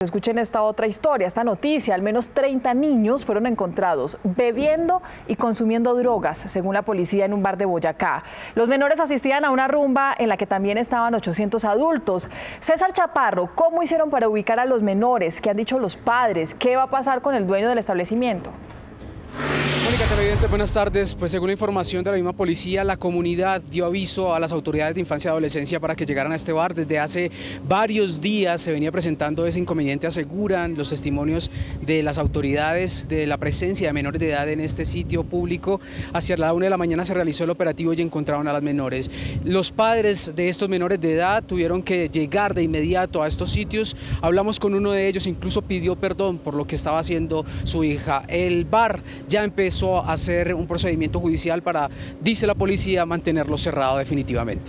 Escuchen esta otra historia, esta noticia. Al menos 30 niños fueron encontrados bebiendo y consumiendo drogas, según la policía, en un bar de Boyacá. Los menores asistían a una rumba en la que también estaban 800 adultos. César Chaparro, ¿cómo hicieron para ubicar a los menores? ¿Qué han dicho los padres? ¿Qué va a pasar con el dueño del establecimiento? Mónica, televidentes, buenas tardes. Pues según la información de la misma policía, la comunidad dio aviso a las autoridades de infancia y adolescencia para que llegaran a este bar. Desde hace varios días se venía presentando ese inconveniente, aseguran los testimonios de las autoridades de la presencia de menores de edad en este sitio público. Hacia la 1 de la mañana se realizó el operativo y encontraron a las menores. Los padres de estos menores de edad tuvieron que llegar de inmediato a estos sitios. Hablamos con uno de ellos, incluso pidió perdón por lo que estaba haciendo su hija. El bar ya empezó a hacer un procedimiento judicial para, dice la policía, mantenerlo cerrado definitivamente.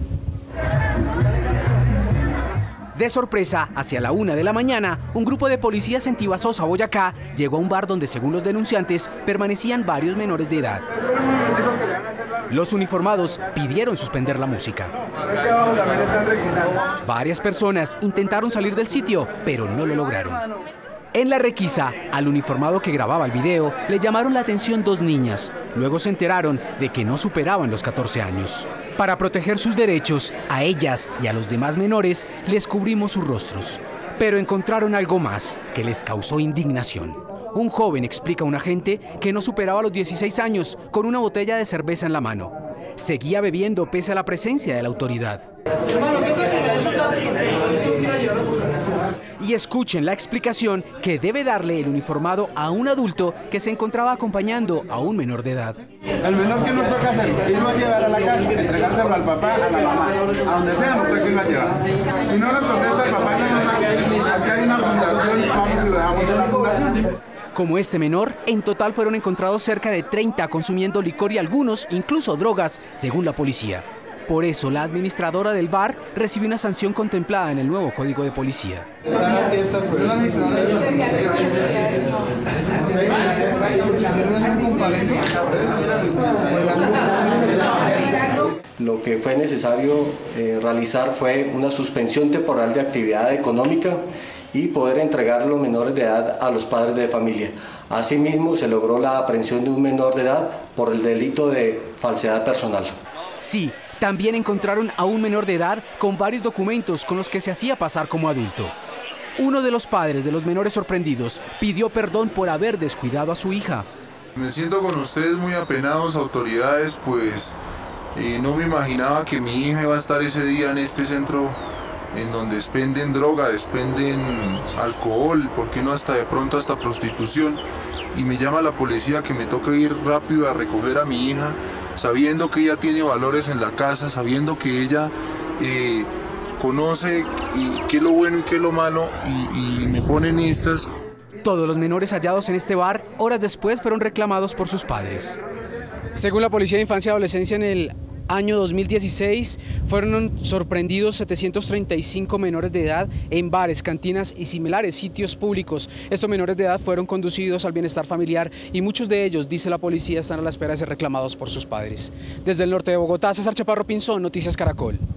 De sorpresa, hacia la 1 de la mañana, un grupo de policías en Tibasosa, Boyacá, llegó a un bar donde, según los denunciantes, permanecían varios menores de edad. Los uniformados pidieron suspender la música. Varias personas intentaron salir del sitio, pero no lo lograron. En la requisa, al uniformado que grababa el video le llamaron la atención dos niñas. Luego se enteraron de que no superaban los 14 años. Para proteger sus derechos, a ellas y a los demás menores les cubrimos sus rostros. Pero encontraron algo más que les causó indignación. Un joven explica a un agente que no superaba los 16 años con una botella de cerveza en la mano. Seguía bebiendo pese a la presencia de la autoridad. Y escuchen la explicación que debe darle el uniformado a un adulto que se encontraba acompañando a un menor de edad. El menor que nos toca hacer, irlo a llevar a la casa, entregárselo al papá, a la mamá, a donde sea, nos toca irlo a llevar. Si no nos contesta el papá, aquí hay una fundación, vamos y lo dejamos en la fundación. Como este menor, en total fueron encontrados cerca de 30 consumiendo licor y algunos, incluso drogas, según la policía. Por eso, la administradora del bar recibió una sanción contemplada en el nuevo Código de Policía. Lo que fue necesario realizar fue una suspensión temporal de actividad económica y poder entregar los menores de edad a los padres de familia. Asimismo, se logró la aprehensión de un menor de edad por el delito de falsedad personal. Sí, también encontraron a un menor de edad con varios documentos con los que se hacía pasar como adulto. Uno de los padres de los menores sorprendidos pidió perdón por haber descuidado a su hija. Me siento con ustedes muy apenados, autoridades, pues no me imaginaba que mi hija iba a estar ese día en este centro en donde expenden droga, expenden alcohol, ¿por qué no hasta de pronto hasta prostitución? Y me llama la policía que me toca ir rápido a recoger a mi hija, sabiendo que ella tiene valores en la casa, sabiendo que ella conoce qué es lo bueno y qué es lo malo, y me ponen estas. Todos los menores hallados en este bar, horas después, fueron reclamados por sus padres. Según la Policía de Infancia y Adolescencia, en el año 2016 fueron sorprendidos 735 menores de edad en bares, cantinas y similares sitios públicos. Estos menores de edad fueron conducidos al bienestar familiar y muchos de ellos, dice la policía, están a la espera de ser reclamados por sus padres. Desde el norte de Bogotá, César Chaparro Pinzón, Noticias Caracol.